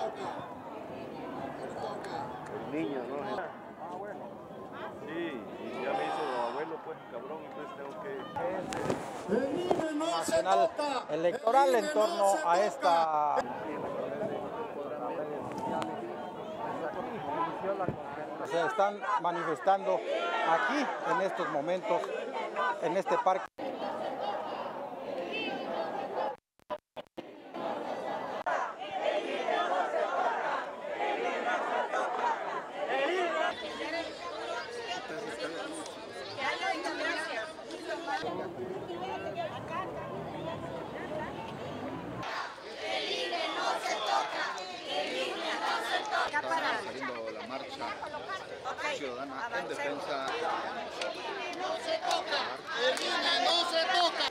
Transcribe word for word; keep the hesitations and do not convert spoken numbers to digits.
El niño, ¿no? Ah, bueno. Sí, y ya me hizo abuelo, pues, cabrón, entonces tengo que... Nacional electoral en torno a esta... Se están manifestando aquí en estos momentos, en este parque. Haciendo la marcha ciudadana en defensa. El I N E no se toca, el I N E no se toca.